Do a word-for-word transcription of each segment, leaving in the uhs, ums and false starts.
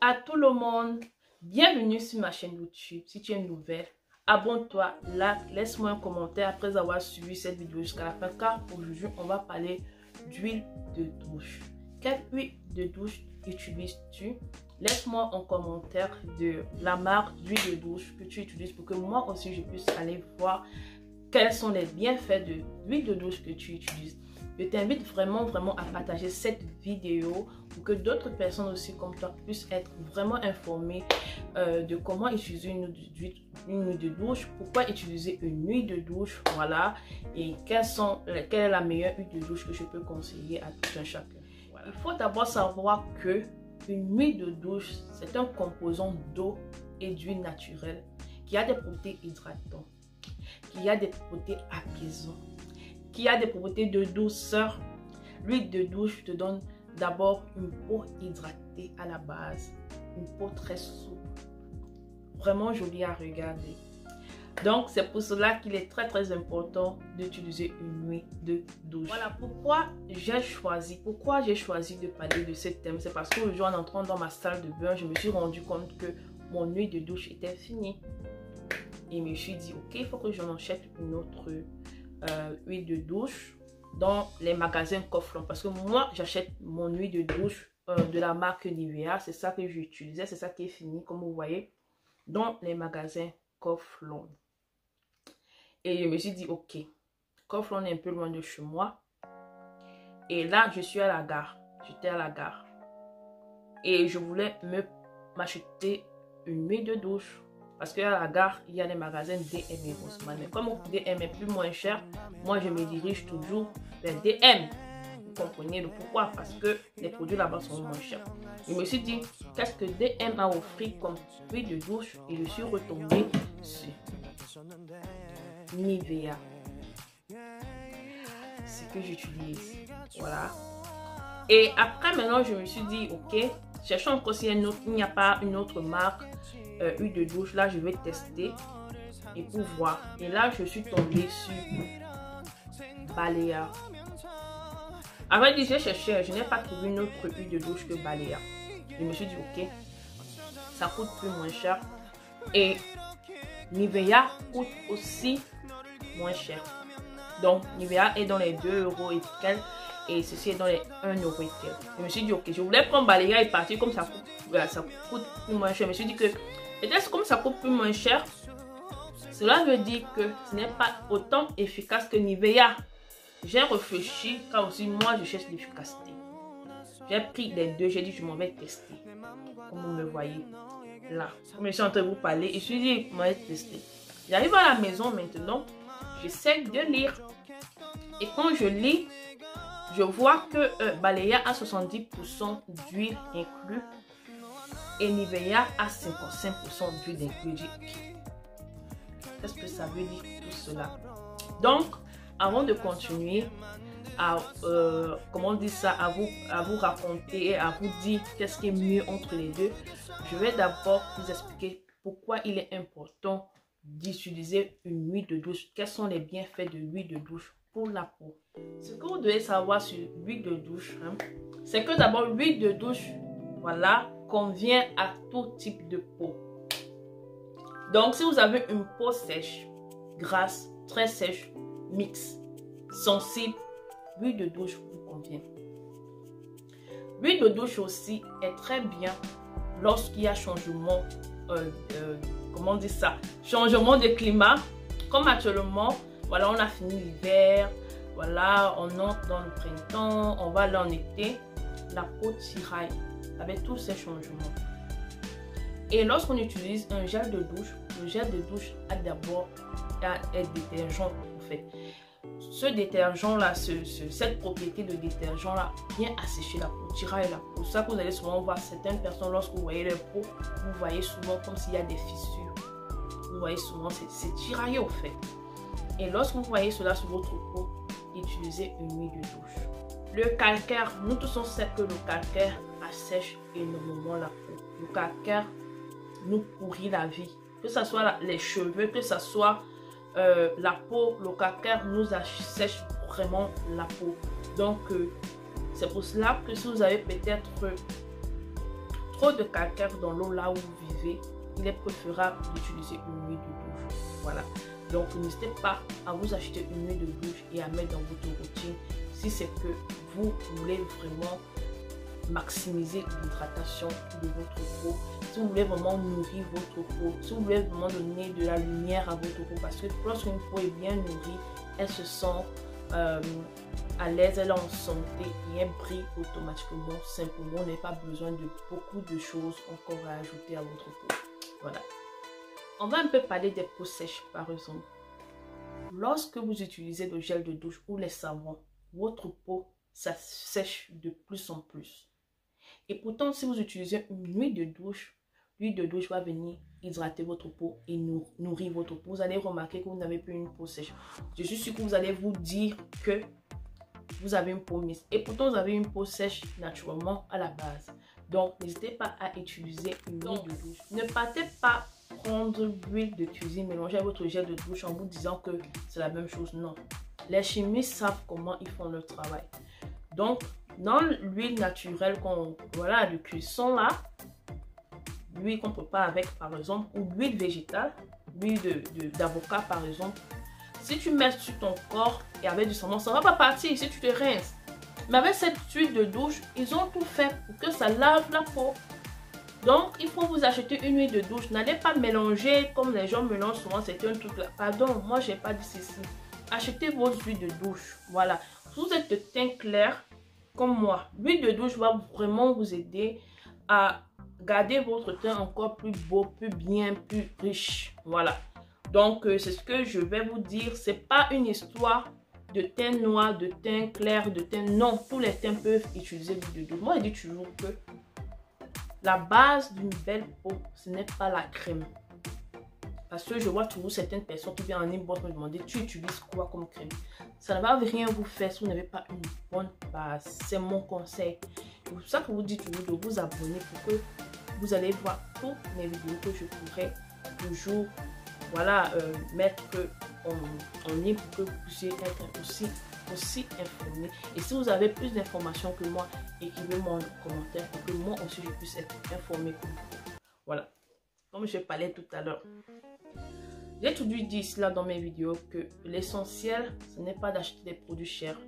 à tout le monde, bienvenue sur ma chaîne YouTube. Si tu es nouvelle, abonne-toi, like, laisse-moi un commentaire après avoir suivi cette vidéo jusqu'à la fin, car aujourd'hui on va parler d'huile de douche. Quelle huile de douche utilises-tu? Laisse-moi en commentaire de la marque d'huile de douche que tu utilises pour que moi aussi je puisse aller voir quels sont les bienfaits de l'huile de douche que tu utilises. Je t'invite vraiment vraiment à partager cette vidéo pour que d'autres personnes aussi comme toi puissent être vraiment informées euh, de comment utiliser une huile, une huile de douche, pourquoi utiliser une huile de douche, voilà, et quelles sont, quelle est la meilleure huile de douche que je peux conseiller à tout un chacun. Voilà. Il faut d'abord savoir que une huile de douche, c'est un composant d'eau et d'huile naturelle qui a des propriétés hydratantes, qui a des propriétés apaisantes, qui a des propriétés de douceur. L'huile de douche te donne d'abord une peau hydratée à la base, une peau très souple, vraiment jolie à regarder. Donc c'est pour cela qu'il est très très important d'utiliser une huile de douche. Voilà pourquoi j'ai choisi, pourquoi j'ai choisi de parler de ce thème. C'est parce que le jour en entrant dans ma salle de bain, je me suis rendu compte que mon huile de douche était finie. Et je me suis dit, ok, il faut que j'en achète une autre euh, huile de douche dans les magasins Kaufland. Parce que moi, j'achète mon huile de douche euh, de la marque Nivea. C'est ça que j'utilisais, c'est ça qui est fini, comme vous voyez, dans les magasins Kaufland. Et je me suis dit, ok, Kaufland est un peu loin de chez moi. Et là, je suis à la gare. J'étais à la gare. Et je voulais me m'acheter une huile de douche. Parce qu'à la gare, il y a les magasins D M et Rossmann. Mais comme D M est plus moins cher, moi je me dirige toujours vers D M. Vous comprenez le pourquoi? Parce que les produits là-bas sont moins chers. Je me suis dit, qu'est-ce que D M a offert comme huile de douche? Et je suis retombée sur Nivea. C'est que j'utilise. Voilà. Et après, maintenant, je me suis dit, ok, cherchons encore s'il n'y a pas une autre marque. Euh, huile de douche, là je vais tester et pour voir. Et là je suis tombée sur Balea. Avant de j'ai cherché, je n'ai pas trouvé une autre huile de douche que Balea. Je me suis dit ok, ça coûte plus moins cher et Nivea coûte aussi moins cher. Donc Nivea est dans les deux euros et quelques et ceci est dans les un euro et quelques. Je me suis dit ok, je voulais prendre Balea et partir comme ça coûte, voilà, ça coûte plus moins cher. Je me suis dit que peut-être comme ça coûte plus moins cher, cela veut dire que ce n'est pas autant efficace que Nivea. J'ai réfléchi car aussi moi je cherche l'efficacité. J'ai pris les deux, j'ai dit je m'en vais tester. Comme vous me voyez là, comme je suis en train de vous parler, je suis dit je m'en vais tester. J'arrive à la maison maintenant, j'essaie de lire. Et quand je lis, je vois que euh, Balea a soixante-dix pour cent d'huile inclus. Et Nivea a cinquante-cinq pour cent d'huile inclus. Qu'est-ce que ça veut dire tout cela? Donc, avant de continuer à, euh, comment on dit ça, à vous, à vous raconter et à vous dire qu'est-ce qui est mieux entre les deux, je vais d'abord vous expliquer pourquoi il est important d'utiliser une huile de douche. Quels sont les bienfaits de l'huile de douche pour la peau? Ce que vous devez savoir sur l'huile de douche, hein, c'est que d'abord l'huile de douche, voilà, convient à tout type de peau. Donc si vous avez une peau sèche, grasse, très sèche, mixte, sensible, l'huile de douche vous convient. L'huile de douche aussi est très bien lorsqu'il y a changement, euh, euh, comment on dit ça, changement de climat. Comme actuellement, voilà, on a fini l'hiver, voilà, on entre dans le printemps, on va aller en été, la peau tiraille avec tous ces changements. Et lorsqu'on utilise un gel de douche, le gel de douche a d'abord un détergent en fait. Ce détergent là, ce, ce, cette propriété de détergent là vient assécher la peau, tiraille la peau. C'est ça que vous allez souvent voir certaines personnes lorsque vous voyez leur peau, vous voyez souvent comme s'il y a des fissures. Vous voyez souvent c'est tiraillé au fait. Et lorsque vous voyez cela sur votre peau, utilisez une huile de douche. Le calcaire, nous tous on sait que le calcaire assèche énormément la peau. Le calcaire nous pourrit la vie. Que ce soit la, les cheveux, que ce soit euh, la peau, le calcaire nous assèche vraiment la peau. Donc, euh, c'est pour cela que si vous avez peut-être trop de calcaire dans l'eau là où vous vivez, il est préférable d'utiliser une huile de douche. Voilà. Donc n'hésitez pas à vous acheter une huile de douche et à mettre dans votre routine si c'est que vous voulez vraiment maximiser l'hydratation de votre peau, si vous voulez vraiment nourrir votre peau, si vous voulez vraiment donner de la lumière à votre peau, parce que lorsqu'une peau est bien nourrie, elle se sent euh, à l'aise, elle est en santé et elle brille automatiquement, simplement. Vous n'avez pas besoin de beaucoup de choses encore à ajouter à votre peau. Voilà. On va un peu parler des peaux sèches par exemple. Lorsque vous utilisez le gel de douche ou les savons, votre peau ça sèche de plus en plus. Et pourtant, si vous utilisez une huile de douche, l'huile de douche va venir hydrater votre peau et nourrir votre peau. Vous allez remarquer que vous n'avez plus une peau sèche. Je suis sûre que vous allez vous dire que vous avez une peau mince. Et pourtant, vous avez une peau sèche naturellement à la base. Donc, n'hésitez pas à utiliser une huile de douche. Ne partez pas prendre l'huile de cuisine, mélanger votre gel de douche en vous disant que c'est la même chose. Non. Les chimistes savent comment ils font leur travail. Donc, dans l'huile naturelle qu'on voilà de cuisson là, l'huile qu'on prépare avec par exemple, ou l'huile végétale, l'huile de, d'avocat par exemple, si tu mets sur ton corps et avec du savon, ça ne va pas partir si tu te rinces. Mais avec cette huile de douche, ils ont tout fait pour que ça lave la peau. Donc, il faut vous acheter une huile de douche. N'allez pas mélanger comme les gens mélangent souvent. C'est un truc là. Pardon, moi, je n'ai pas dit ceci. Achetez vos huiles de douche. Voilà. Si vous êtes de teint clair, comme moi, l'huile de douche va vraiment vous aider à garder votre teint encore plus beau, plus bien, plus riche. Voilà. Donc, euh, c'est ce que je vais vous dire. C'est pas une histoire de teint noir, de teint clair, de teint... Non, tous les teints peuvent utiliser l'huile de douche. Moi, je dis toujours que la base d'une belle peau, ce n'est pas la crème. Parce que je vois toujours certaines personnes qui viennent en inbox me demander, tu utilises quoi comme crème? Ça ne va rien vous faire si vous n'avez pas une bonne base. C'est mon conseil. C'est pour ça que je vous dis toujours de vous abonner pour que vous allez voir toutes mes vidéos que je pourrai toujours voilà, euh, mettre en, en ligne pour que vous puissiez être aussi, aussi informés. Et si vous avez plus d'informations que moi, écrivez-moi en commentaire pour que moi aussi je puisse être informé comme vous. Voilà. Comme je parlais tout à l'heure. J'ai toujours dit cela dans mes vidéos que l'essentiel, ce n'est pas d'acheter des produits chers.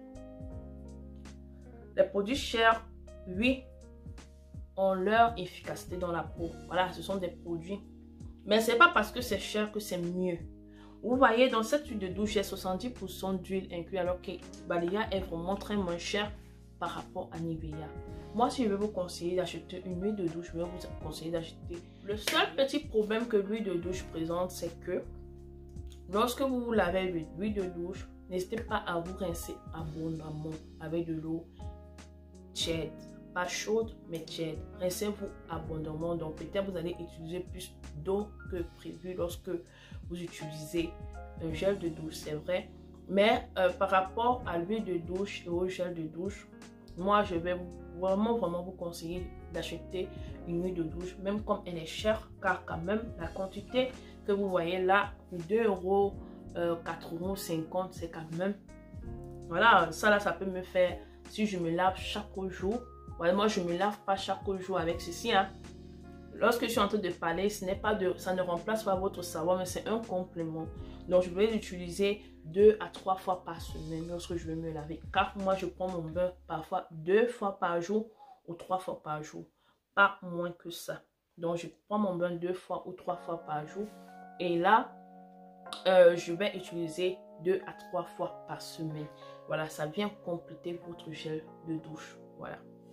Les produits chers, oui, ont leur efficacité dans la peau. Voilà, ce sont des produits. Mais ce n'est pas parce que c'est cher que c'est mieux. Vous voyez, dans cette huile de douche, il y a soixante-dix pour cent d'huile inclus, alors que Balea est vraiment très moins cher par rapport à Nivea. Moi, si je vais vous conseiller d'acheter une huile de douche, je vais vous conseiller d'acheter. Le seul petit problème que l'huile de douche présente, c'est que lorsque vous vous lavez l'huile de douche, n'hésitez pas à vous rincer abondamment avec de l'eau tiède. Pas chaude, mais tiède. Rincez-vous abondamment. Donc, peut-être vous allez utiliser plus d'eau que prévu lorsque vous utilisez un gel de douche, c'est vrai. Mais euh, par rapport à l'huile de douche et au gel de douche, moi, je vais vraiment, vraiment vous conseiller d'acheter une huile de douche, même comme elle est chère, car quand même, la quantité que vous voyez là, deux euros, quatre euros cinquante, c'est quand même... Voilà, ça là, ça peut me faire, si je me lave chaque jour, ouais, moi, je ne me lave pas chaque jour avec ceci, hein. Lorsque je suis en train de parler, ce n'est pas de, ça ne remplace pas votre savon, mais c'est un complément. Donc, je vais l'utiliser deux à trois fois par semaine lorsque je vais me laver. Car moi, je prends mon bain parfois deux fois par jour ou trois fois par jour. Pas moins que ça. Donc, je prends mon bain deux fois ou trois fois par jour. Et là, euh, je vais utiliser deux à trois fois par semaine. Voilà, ça vient compléter votre gel de douche. Voilà.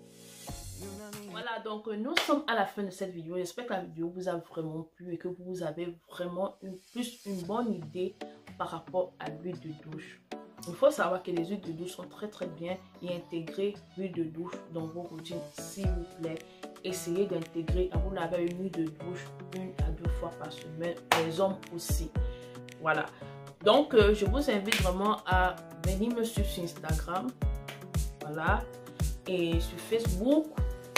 Voilà, donc nous sommes à la fin de cette vidéo. J'espère que la vidéo vous a vraiment plu et que vous avez vraiment une, plus une bonne idée par rapport à l'huile de douche. Il faut savoir que les huiles de douche sont très très bien et intégrer l'huile de douche dans vos routines, s'il vous plaît. Essayez d'intégrer, à vous laver une huile de douche une à deux fois par semaine, les hommes aussi. Voilà. Donc, euh, je vous invite vraiment à venir me suivre sur Instagram. Voilà. Et sur Facebook.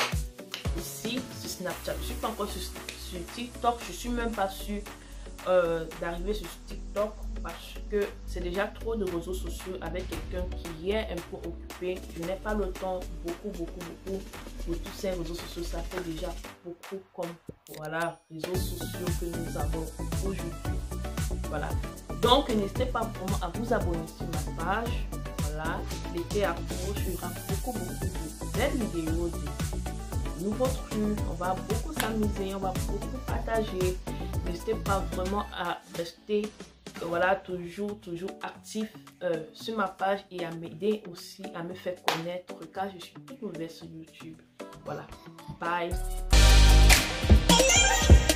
Ici, sur Snapchat. Je ne suis pas encore sur, sur TikTok. Je ne suis même pas sûre euh, d'arriver sur TikTok. parce que c'est déjà trop de réseaux sociaux avec quelqu'un qui est un peu occupé. Je n'ai pas le temps beaucoup, beaucoup, beaucoup pour tous ces réseaux sociaux. Ça fait déjà beaucoup comme, voilà, réseaux sociaux que nous avons aujourd'hui. Voilà. Donc, n'hésitez pas vraiment à vous abonner sur ma page. Voilà. L'été approche, il y aura beaucoup, beaucoup de belles vidéos, de nouveaux trucs. On va beaucoup s'amuser, on va beaucoup partager. N'hésitez pas vraiment à rester, euh, voilà, toujours, toujours actif euh, sur ma page et à m'aider aussi, à me faire connaître car je suis toute nouvelle sur YouTube. Voilà. Bye.